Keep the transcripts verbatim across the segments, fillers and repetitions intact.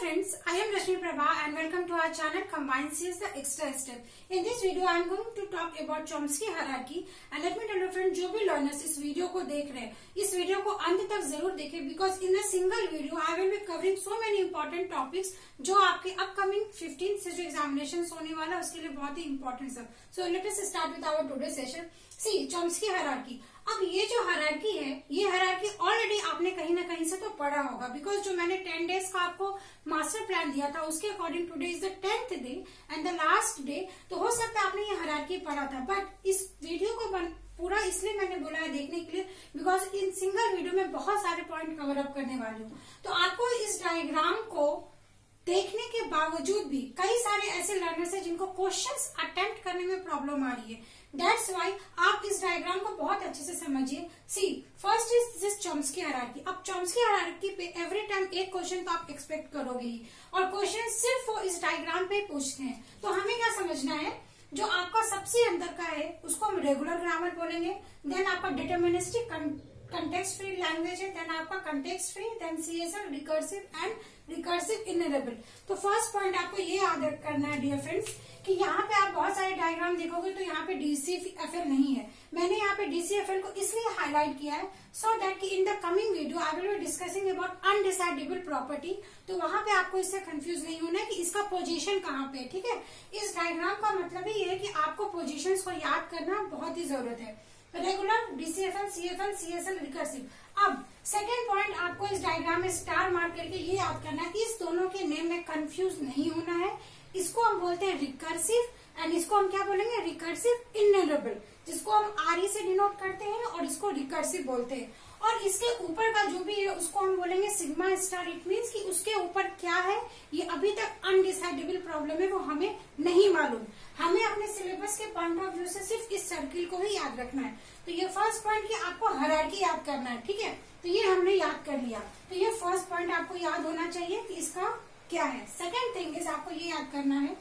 friends, I am Rashmi Prabha and welcome to our channel Combined C S the Extra Step. In this video, I am going to talk about Chomsky hierarchy and let me tell you friends, जो भी learners इस video को देख रहे हैं, इस video को अंत तक जरूर देखें because in a single video I will be covering so many important topics जो आपके upcoming fifteenth से जो examinations होने वाला है उसके लिए बहुत ही important है. So let us start with our today's session. See, Chomsky hierarchy. अब ये जो हायरार्की है, ये हायरार्की ऑलरेडी आपने कहीं ना कहीं से तो पढ़ा होगा बिकॉज जो मैंने टेन डेज का आपको मास्टर प्लान दिया था उसके according today is the tenth day and the last day, तो हो सकता है आपने ये हायरार्की पढ़ा था. बट इस वीडियो को बन, पूरा इसलिए मैंने बोला है देखने के लिए बिकॉज इन सिंगल वीडियो में बहुत सारे पॉइंट कवर अप करने वाली हूँ. तो आपको इस डायग्राम को देखने के बावजूद भी कई सारे ऐसे लर्नर्स हैं जिनको क्वेश्चंस अटेम्प्ट करने में प्रॉब्लम आ रही है. दैट्स वाई आप इस डायग्राम को बहुत अच्छे से समझिए. See first is this Chomsky hierarchy. अब चॉम्स्की हायरार्की पे एवरी टाइम एक क्वेश्चन तो आप एक्सपेक्ट करोगे ही और क्वेश्चन सिर्फ वो इस डायग्राम पे पूछते हैं. तो हमें क्या समझना है, जो आपका सबसे अंदर का है उसको हम रेगुलर ग्रामर बोलेंगे, देन आपका डिटर्मिनिस्टिक कंटेक्स्ट फ्री लैंग्वेज है, देन आपका context free, then CSL recursive and recursive enumerable. तो फर्स्ट पॉइंट आपको ये याद करना है डियर फ्रेंड्स कि यहाँ पे आप बहुत सारे डायग्राम देखोगे तो यहाँ पे डीसीएफएल नहीं है. मैंने यहाँ पे डीसीएफएल को इसलिए हाईलाइट किया है सो दैट कि in the coming video I will be discussing about undecidable property. तो वहां पे आपको इससे कंफ्यूज नहीं होना है कि इसका पोजीशन कहाँ पे है. ठीक है, इस डायग्राम का मतलब ही है कि आपको पोजीशंस को याद करना बहुत ही जरूरत है. Regular, DCFL, CFL, CSL, recursive. अब सेकेंड पॉइंट आपको इस डायग्राम में स्टार मार्क करके ये याद करना है कि इस दोनों के नेम में कंफ्यूज नहीं होना है. इसको हम बोलते हैं रिकर्सिव एंड इसको हम क्या बोलेंगे, रिकर्सिव इनरेबल, जिसको हम आर ई से डिनोट करते हैं और इसको रिकर्सिव बोलते हैं. और इसके ऊपर का जो भी है उसको हम बोलेंगे सिग्मा स्टार. इट मीन्स कि उसके ऊपर क्या है ये अभी तक अनडिसाइडेबल प्रॉब्लम है, वो हमें नहीं मालूम. हमें अपने सिलेबस के पॉइंट ऑफ व्यू से सिर्फ इस सर्किल को ही याद रखना है. तो ये फर्स्ट पॉइंट कि आपको हायरार्की याद करना है. ठीक है, तो ये हमने याद कर लिया. तो ये फर्स्ट पॉइंट आपको याद होना चाहिए कि इसका क्या है. सेकेंड थिंग इज आपको ये याद करना है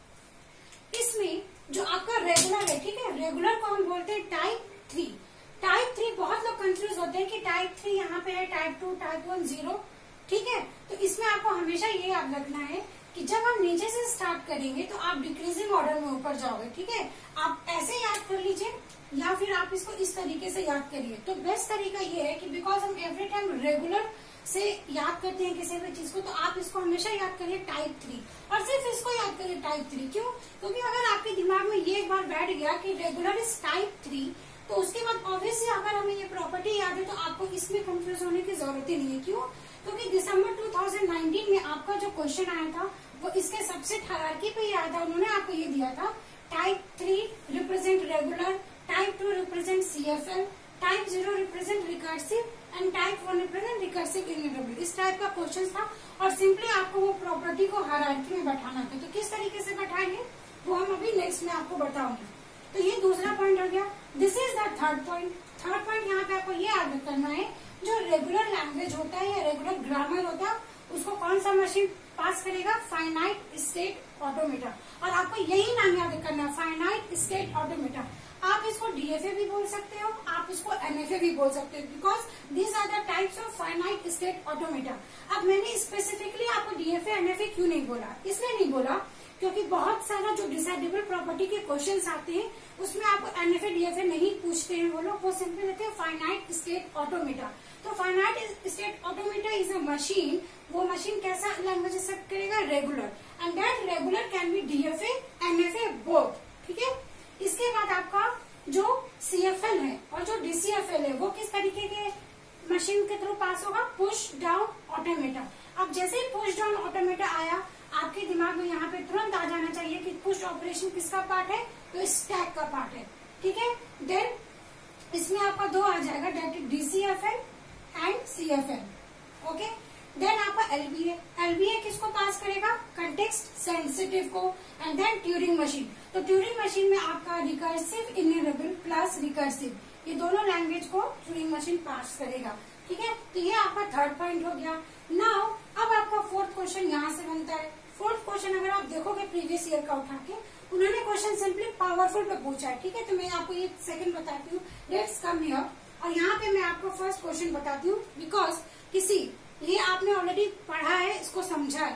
इसमें जो आपका रेगुलर है, ठीक है, रेगुलर को हम बोलते हैं टाइप थ्री. टाइप थ्री बहुत लोग कंफ्यूज होते हैं कि टाइप थ्री यहाँ पे है, type two, type one, zero. ठीक है, तो इसमें आपको हमेशा ये याद रखना है कि जब हम नीचे से स्टार्ट करेंगे तो आप डिक्रीजिंग ऑर्डर में ऊपर जाओगे. ठीक है, आप ऐसे याद कर लीजिए या फिर आप इसको इस तरीके से याद करिए. तो बेस्ट तरीका ये है कि बिकॉज हम एवरी टाइम रेगुलर से याद करते हैं किसी भी चीज को, तो आप इसको हमेशा याद करिए टाइप थ्री और सिर्फ इसको याद करिए टाइप थ्री. क्यों? क्योंकि अगर आपके दिमाग में ये एक बार बैठ गया कि रेगुलर इज टाइप थ्री, तो उसके बाद ऑब्वियसली अगर हमें ये प्रॉपर्टी याद है तो आपको इसमें कंफ्यूज होने की जरूरत ही नहीं है. क्यों? क्योंकि दिसंबर टू थाउजेंड नाइनटीन में आपका जो क्वेश्चन आया था वो इसके सबसेट हायरार्की पे ही आया था. उन्होंने आपको ये दिया था type three represent regular, type two represent CFL, type zero represent recursive and type one represent recursive enumerable. इस टाइप का क्वेश्चन था और सिंपली आपको वो प्रॉपर्टी को हायरार्की में बैठाना था. तो किस तरीके से बैठाएंगे वो हम अभी नेक्स्ट में आपको बताऊंगी. तो ये दूसरा पॉइंट हो गया. This is the third point. Third point यहाँ पे आपको ये याद करना है जो रेगुलर लैंग्वेज होता है या रेगुलर ग्रामर होता है उसको कौन सा मशीन पास करेगा, फाइनाइट स्टेट ऑटोमेटा. और आपको यही नाम याद करना है, फाइनाइट स्टेट ऑटोमेटा. आप इसको डीएफए भी बोल सकते हो, आप इसको एनएफए भी बोल सकते हो because these are the types of finite state automata. अब मैंने स्पेसिफिकली आपको डीएफए एनएफए क्यों नहीं बोला, इसलिए नहीं बोला क्योंकि बहुत सारा जो डिसाइडेबल प्रॉपर्टी के क्वेश्चंस आते हैं उसमें आपको एनएफए डीएफए नहीं पूछते हैं वो लोग, वो सिंपली रहते हैं फाइनाइट स्टेट ऑटोमेटा. तो finite state automata is a machine. वो मशीन कैसा लैंग्वेज एक्सेप्ट करेगा, regular, and that regular can be DFA NFA both. ठीक है, इसके बाद आपका जो सीएफएल है और जो डीसीएफएल है वो किस तरीके के मशीन के थ्रू पास होगा, पुश डाउन ऑटोमेटा. अब जैसे ही पुश डाउन ऑटोमेटा आया आपके दिमाग में यहाँ पे तुरंत आ जाना चाहिए कि पुश ऑपरेशन किसका पार्ट है, तो स्टैक का पार्ट है. ठीक है, देन इसमें आपका दो आ जाएगा, that is DCFL and CFL. Okay, then आपका एलबीए. एलबीए किसको पास करेगा, कंटेक्स्ट सेंसिटिव को, एंड देन ट्यूरिंग मशीन. तो ट्यूरिंग मशीन में आपका रिकर्सिव इनरेबल प्लस रिकर्सिव, ये दोनों लैंग्वेज को ट्यूरिंग मशीन पास करेगा. ठीक है, तो ये आपका थर्ड पॉइंट हो गया. नाउ अब आपका फोर्थ क्वेश्चन यहाँ से बनता है. फोर्थ क्वेश्चन अगर आप देखोगे प्रीवियस ईयर का उठा के, उन्होंने क्वेश्चन सिंपली पावरफुल पे पूछा है. ठीक है, तो मैं आपको ये सेकंड बताती हूँ, लेट्स कम हियर. और यहाँ पे मैं आपको फर्स्ट क्वेश्चन बताती हूँ बिकॉज किसी ये आपने ऑलरेडी पढ़ा है, इसको समझा है.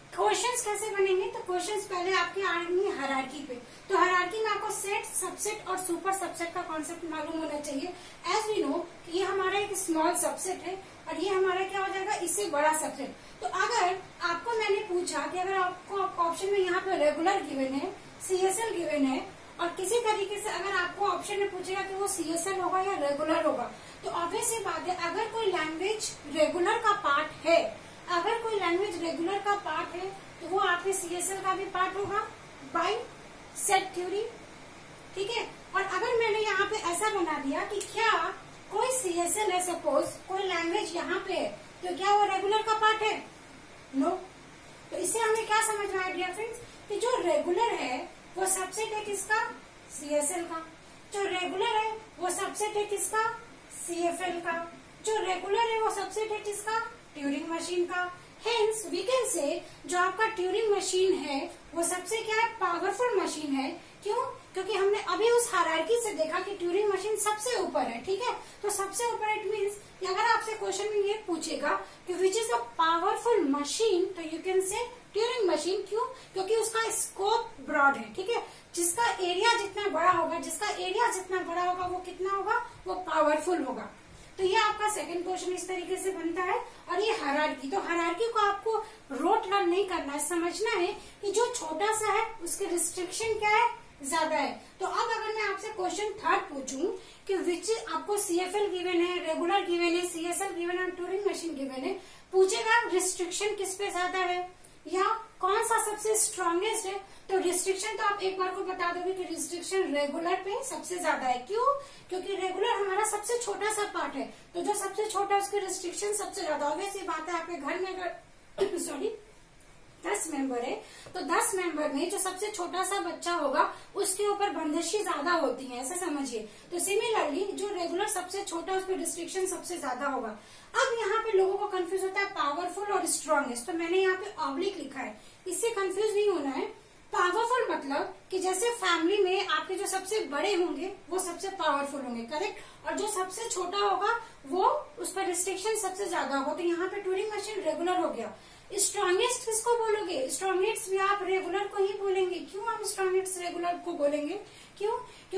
क्वेश्चंस कैसे बनेंगे, तो क्वेश्चंस पहले आपके आएंगे हायरार्की पे। तो हायरार्की में आपको सेट, सबसेट और सुपर सबसेट का कॉन्सेप्ट मालूम होना चाहिए। एज वी नो कि ये हमारा एक स्मॉल सबसेट है और ये हमारा क्या हो जाएगा, इससे बड़ा सबसेट। तो अगर आपको मैंने पूछा कि अगर आपको ऑप्शन में यहाँ पे रेगुलर गिवन है, सीएसएल गिवन है, और किसी तरीके से अगर आपको ऑप्शन में पूछेगा कि वो सीएसएल होगा या रेगुलर होगा, तो ऑब्वियस ये बात है, अगर कोई लैंग्वेज रेगुलर का पार्ट है, अगर कोई लैंग्वेज रेगुलर का पार्ट है तो वो आपके सीएसएल का भी पार्ट होगा बाय सेट थ्योरी, ठीक है। और अगर मैंने यहाँ पे ऐसा बना दिया कि क्या कोई सीएसएल है, सपोज कोई लैंग्वेज यहाँ पे है, तो क्या वो रेगुलर का पार्ट है? No no. तो इससे हमें क्या समझ में आया डियर फ्रेंड्स, कि जो रेगुलर है वो सबसेट है किसका, सीएसएल का। जो रेगुलर है वो सबसेट है किसका, सीएफएल का। जो रेगुलर है वो सबसेट है किसका, ट्यूरिंग मशीन का। हेंस वी कैन से जो आपका ट्यूरिंग मशीन है वो सबसे क्या है, पावरफुल मशीन है। क्यों? क्योंकि हमने अभी उस हायरार्की से देखा कि ट्यूरिंग मशीन सबसे ऊपर है, ठीक है। तो सबसे ऊपर इट मीन्स अगर आपसे क्वेश्चन में ये पूछेगा कि which is a powerful machine, तो you can say Turing machine. क्यों? क्योंकि उसका स्कोप ब्रॉड है, ठीक है। जिसका एरिया जितना बड़ा होगा, जिसका एरिया जितना बड़ा होगा वो कितना होगा, वो पावरफुल होगा। तो ये आपका सेकंड क्वेश्चन इस तरीके से बनता है। और ये हायरार्की, तो हायरार्की को आपको रोट लर्न नहीं करना है, समझना है कि जो छोटा सा है उसके रिस्ट्रिक्शन क्या है, ज्यादा है। तो अब अगर मैं आपसे क्वेश्चन थर्ड पूछूं कि विच आपको सीएफएल गिवन है, रेगुलर गिवन है, सीएसएल गिवन है, ट्यूरिंग मशीन गिवन है, पूछेगा रिस्ट्रिक्शन किस पे ज्यादा है या कौन सा सबसे स्ट्रॉन्गेस्ट है, तो रिस्ट्रिक्शन तो आप एक बार को बता दोगे कि रिस्ट्रिक्शन रेगुलर पे सबसे ज्यादा है। क्यों? क्योंकि रेगुलर हमारा सबसे छोटा सा पार्ट है, तो जो सबसे छोटा है उसकी रिस्ट्रिक्शन सबसे ज्यादा। ऑब्वियस ये बात है, आपके घर में अगर सॉरी दस मेंबर है तो दस मेंबर में जो सबसे छोटा सा बच्चा होगा उसके ऊपर बंदिशें ज्यादा होती हैं, ऐसा समझिए। तो सिमिलरली जो रेगुलर सबसे छोटा उस पर रिस्ट्रिक्शन सबसे ज्यादा होगा। अब यहाँ पे लोगों को कंफ्यूज होता है पावरफुल और स्ट्रॉन्गेस्ट, तो मैंने यहाँ पे ऑब्लिक लिखा है, इससे कंफ्यूज नहीं होना है। पावरफुल मतलब कि जैसे फैमिली में आपके जो सबसे बड़े होंगे वो सबसे पावरफुल होंगे, करेक्ट, और जो सबसे छोटा होगा वो उस पर रिस्ट्रिक्शन सबसे ज्यादा होगा। तो यहाँ पे ट्यूरिंग मशीन रेगुलर हो गया। स्ट्रॉन्गेस्ट किसको बोलोगे? स्ट्रॉन्गेस्ट भी आप रेगुलर को ही बोलेंगे। क्यों आप स्ट्रॉन्गेस्ट रेगुलर को बोलेंगे? क्यों?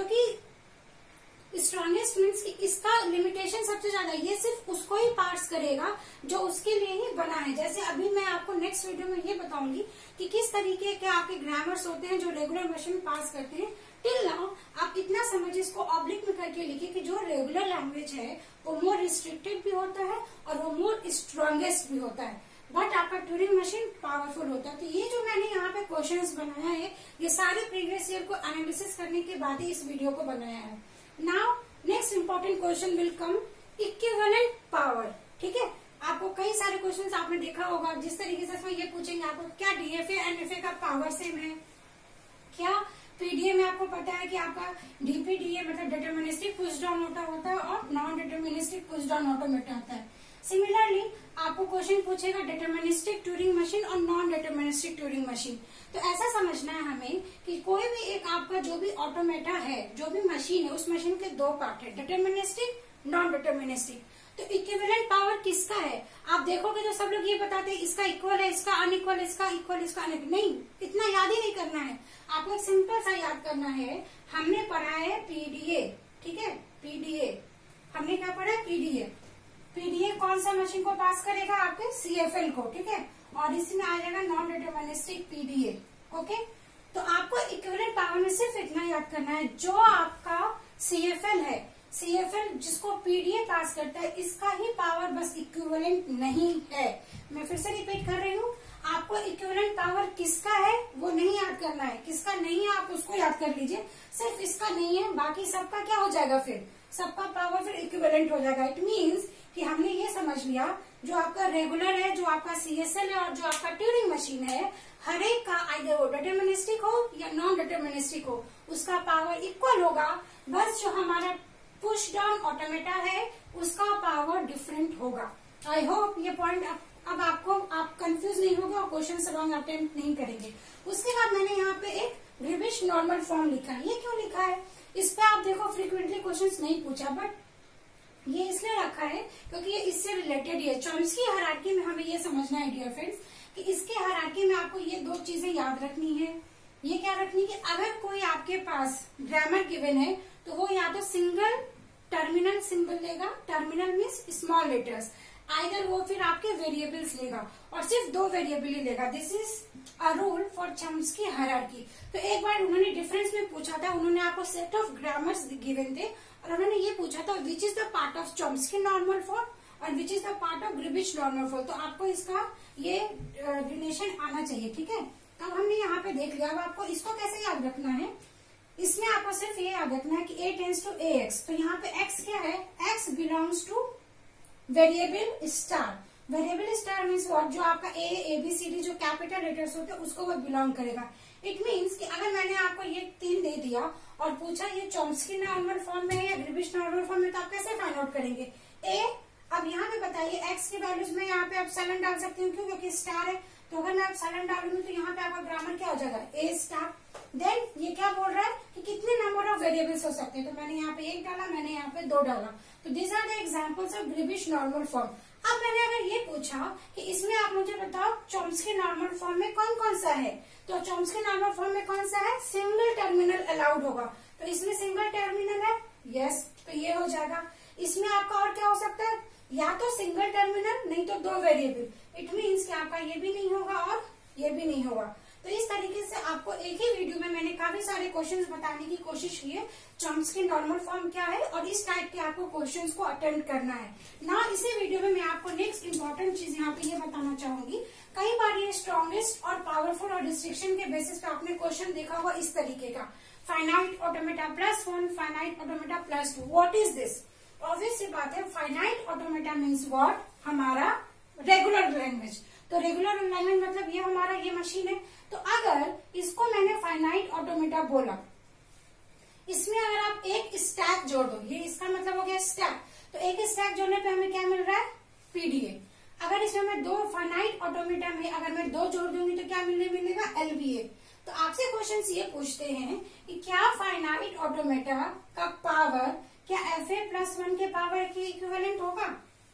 क्योंकि स्ट्रॉन्गेस्ट मीन्स कि इसका लिमिटेशन सबसे ज्यादा है, ये सिर्फ उसको ही पार्स करेगा जो उसके लिए ही बना है। जैसे अभी मैं आपको नेक्स्ट वीडियो में ये बताऊंगी कि किस तरीके के आपके ग्रामर्स होते हैं जो रेगुलर मशीन पास करते हैं। टिल नाउ आप इतना समझिए, इसको ऑब्लिक में करके लिखिए कि जो रेगुलर लैंग्वेज है वो मोर रिस्ट्रिक्टेड भी होता है और वो मोर स्ट्रॉन्गेस्ट भी होता है, बट आपका ट्यूरिंग मशीन पावरफुल होता है। तो ये जो मैंने यहाँ पे क्वेश्चंस बनाया है ये सारे प्रीवियस ईयर को एनालिसिस करने के बाद ही इस वीडियो को बनाया है। Now next important question will come, equivalent power, ठीक है। आपको कई सारे क्वेश्चंस आपने देखा होगा जिस तरीके से इसमें ये पूछेंगे आपको क्या डीएफए एनएफए का पावर सेम है, क्या पीडीए में आपको पता है कि आपका डीपीडीए मतलब डिटरमिनिस्टिक पुश डाउन ऑटो होता है और non deterministic push down automata होता है। सिमिलरली आपको क्वेश्चन पूछेगा डिटरमिनिस्टिक ट्यूरिंग मशीन और नॉन डिटरमिनिस्टिक ट्यूरिंग मशीन। तो ऐसा समझना है हमें कि कोई भी एक आपका जो भी ऑटोमेटा है, जो भी मशीन है, उस मशीन के दो पार्ट है, डिटरमिनिस्टिक, नॉन डिटरमिनिस्टिक। तो इक्विवेलेंट पावर किसका है? आप देखोगे तो सब लोग ये बताते हैं इसका इक्वल है, इसका अनइक्वल, इसका इक्वल, इसका अनइक्वल। नहीं, इतना याद ही नहीं करना है, आपको एक सिंपल सा याद करना है। हमने पढ़ा है पीडीए, ठीक है, पीडीए हमने क्या पढ़ा है, पीडीए। पीडीए कौन सा मशीन को पास करेगा? आपके सीएफएल को, ठीक है, और इसमें आ जाएगा नॉन डिटरमिनिस्टिक पीडीए। ओके, तो आपको इक्विवेलेंट पावर में सिर्फ इतना याद करना है, जो आपका सीएफएल है, सीएफएल जिसको पीडीए पास करता है, इसका ही पावर बस इक्विवेलेंट नहीं है। मैं फिर से रिपीट कर रही हूँ, आपको इक्विवेलेंट पावर किसका है वो नहीं याद करना है, किसका नहीं है आप उसको याद कर लीजिए, सिर्फ इसका नहीं है, बाकी सबका क्या हो जाएगा, फिर सबका पावर फिर इक्विवेलेंट हो जाएगा। इट मीन्स कि हमने ये समझ लिया जो आपका रेगुलर है, जो आपका सीएसएल है और जो आपका ट्यूरिंग मशीन है, हर एक का आइदर वो डिटरमिनिस्टिक हो या नॉन डिटरमिनिस्टिक हो, उसका पावर इक्वल होगा। बस जो हमारा पुश डाउन ऑटोमेटा है उसका पावर डिफरेंट होगा। आई होप ये पॉइंट अब आपको आप कंफ्यूज नहीं होगा और क्वेश्चन रॉन्ग अटेम्प्ट नहीं करेंगे। उसके बाद मैंने यहाँ पे एक ग्रीबिश नॉर्मल फॉर्म लिखा है। ये क्यों लिखा है? इस पे आप देखो फ्रीक्वेंटली क्वेश्चंस नहीं पूछा, बट ये इसलिए रखा है क्योंकि ये इससे रिलेटेड है। चॉम्स्की हायरार्की में हमें ये समझना है डियर फ्रेंड्स कि इसके हायरार्की में आपको ये दो चीजें याद रखनी है। ये क्या रखनी कि अगर कोई आपके पास ग्रामर गिवन है तो वो या तो सिंगल टर्मिनल सिंबल लेगा, terminal means small letters, either वो फिर आपके वेरिएबल्स लेगा और सिर्फ दो वेरिएबल ही लेगा। This is a rule for Chomsky hierarchy. तो एक बार उन्होंने डिफरेंस में पूछा था, उन्होंने आपको सेट ऑफ ग्रामर्स गिवन थे और उन्होंने ये पूछा था which is the part of Chomsky normal form और which is the part of Greibach normal form. तो आपको इसका ये रिलेशन आना चाहिए, ठीक है। तो अब हमने यहाँ पे देख लिया। अब आपको इसको कैसे याद रखना है, इसमें आपको सिर्फ ये याद रखना है कि A tends to a X. तो यहाँ पे एक्स क्या है, X belongs to variable star. Variable star means what, जो आपका A A B C D जो कैपिटल लेटर्स होते हैं उसको वो बिलोंग करेगा। इट मीन्स कि अगर मैंने आपको ये तीन दे दिया और पूछा ये चॉम्स्की नॉर्मल फॉर्म में है या ग्रिबिश नॉर्मल फॉर्म में, तो आप कैसे फाइंड आउट करेंगे ए। अब यहाँ पे बताइए एक्स की वैल्यूज में यहाँ पे आप सेवन डाल सकती हूँ, क्यों, क्योंकि स्टार है। तो अगर मैं आप सेवन डालूंगी तो यहाँ पे आपका ग्रामर क्या हो जाएगा, ए स्टार। देन ये क्या बोल रहा है कि कितने नंबर ऑफ वेरिएबल्स हो सकते हैं, तो मैंने यहाँ पे एक डाला, मैंने यहाँ पे दो डाला। तो this are the examples of Greibach normal form. अब मैंने अगर ये पूछा कि इसमें आप मुझे बताओ चॉम्स्की नॉर्मल फॉर्म में कौन कौन सा है, तो चॉम्स्की नॉर्मल फॉर्म में कौन सा है, सिंगल टर्मिनल अलाउड होगा। तो इसमें सिंगल टर्मिनल है, यस, तो ये हो जाएगा। इसमें आपका और क्या हो सकता है, या तो सिंगल टर्मिनल नहीं तो दो वेरिएबल। इट मीन्स कि आपका ये भी नहीं होगा और ये भी नहीं होगा। तो इस तरीके से आपको एक ही वीडियो में मैंने काफी सारे क्वेश्चंस बताने की कोशिश की है, चॉम्स्की नॉर्मल फॉर्म क्या है और इस टाइप के आपको क्वेश्चंस को अटेम्प्ट करना है ना। इसी वीडियो में मैं आपको नेक्स्ट इंपॉर्टेंट चीज यहाँ पे ये बताना चाहूंगी। कई बार ये स्ट्रॉन्गेस्ट और पावरफुल और रिस्ट्रिक्शन के बेसिस पे आपने क्वेश्चन देखा होगा इस तरीके का, finite automata plus one, finite automata plus two. What is this? Obvious सी बात है, फाइनाइट ऑटोमेटा मीन्स व्हाट, हमारा रेगुलर लैंग्वेज। तो रेगुलर लैंग्वेज मतलब ये हमारा ये मशीन है। तो अगर इसको मैंने फाइनाइट ऑटोमेटा बोला, इसमें अगर आप एक स्टैक जोड़ दो, ये इसका मतलब हो गया स्टैक। तो एक स्टैक जोड़ने पे हमें क्या मिल रहा है, पीडीए। अगर इसमें मैं दो फाइनाइट ऑटोमेटा में अगर मैं दो जोड़ दूंगी तो क्या मिलने मिलेगा, एलबीए। तो आपसे क्वेश्चन ये पूछते हैं कि क्या फाइनाइट ऑटोमेटा का पावर क्या एफ ए प्लस वन के पावर के इक्विवेलेंट होगा,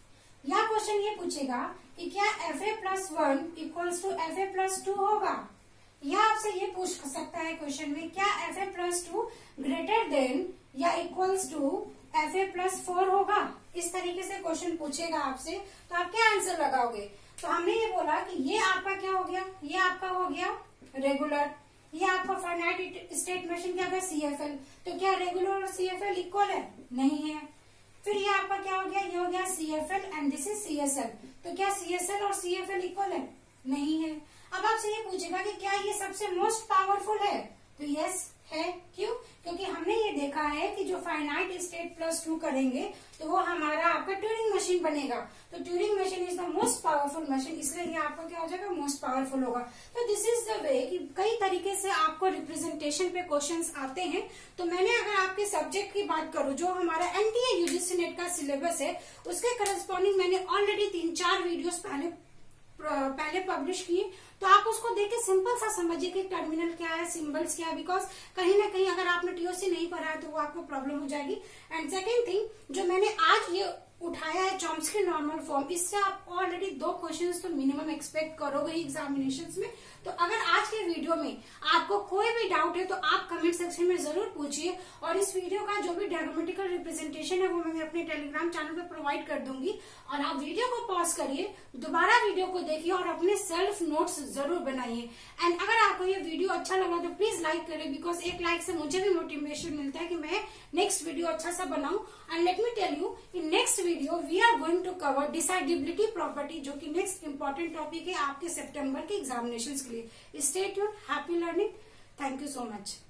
या क्वेश्चन ये पूछेगा कि क्या F A plus one equals to F A plus two होगा, या आपसे ये पूछ सकता है क्वेश्चन में क्या F A plus two greater than या equals to F A plus four होगा। इस तरीके से क्वेश्चन पूछेगा आपसे, तो आप क्या आंसर लगाओगे। तो हमने ये बोला कि ये आपका क्या हो गया, ये आपका हो गया रेगुलर, ये आपका फाइनाइट स्टेट मशीन क्या है, सीएफएल। तो क्या रेगुलर और सीएफएल इक्वल है, नहीं है। फिर ये आपका क्या हो गया, ये हो गया CFL and this is CSL. तो क्या सीएसएल और सीएफएल इक्वल है, नहीं है। अब आपसे ये पूछेगा कि क्या ये सबसे मोस्ट पावरफुल है, तो यस है। क्यों, क्योंकि हमने ये देखा है कि जो फाइनाइट स्टेट प्लस टू करेंगे तो वो हमारा आपका ट्यूरिंग मशीन बनेगा। तो Turing machine is the most powerful machine, इसलिए ये आपका क्या हो जाएगा, मोस्ट पावरफुल होगा। तो दिस इज द वे कि कई तरीके से आपको रिप्रेजेंटेशन पे क्वेश्चंस आते हैं। तो मैंने अगर आपके सब्जेक्ट की बात करूं, जो हमारा एनटीए यूजीसी नेट का सिलेबस है उसके करस्पॉन्डिंग मैंने ऑलरेडी तीन चार वीडियोस पहले पहले पब्लिश किए, तो आप उसको देख के सिंपल सा समझिए कि टर्मिनल क्या है, सिंबल्स क्या है, बिकॉज कहीं ना कहीं अगर आपने टीओसी नहीं पढ़ा है तो वो आपको प्रॉब्लम हो जाएगी। एंड सेकेंड थिंग, जो मैंने आज ये उठाया है चॉम्स्की नॉर्मल फॉर्म, इससे आप ऑलरेडी दो क्वेश्चंस तो मिनिमम एक्सपेक्ट करोगे ही एग्जामिनेशंस में। तो अगर आज के वीडियो में आपको कोई भी डाउट है तो आप कमेंट सेक्शन में जरूर पूछिए, और इस वीडियो का जो भी ग्रामेटिकल रिप्रेजेंटेशन है वो मैं अपने टेलीग्राम चैनल पे प्रोवाइड कर दूंगी। और आप वीडियो को पॉज करिए, दोबारा वीडियो को देखिए और अपने सेल्फ नोट्स जरूर बनाइए। एंड अगर आपको ये वीडियो अच्छा लगा तो प्लीज लाइक करें, बिकॉज एक लाइक से मुझे भी मोटिवेशन मिलता है कि मैं नेक्स्ट वीडियो अच्छा सा बनाऊं। And let me tell you, in next video we are going to cover decidability property, जो कि नेक्स्ट इंपॉर्टेंट टॉपिक है आपके सितंबर के एग्जामिनेशन के लिए। Stay tuned, happy learning, thank you so much.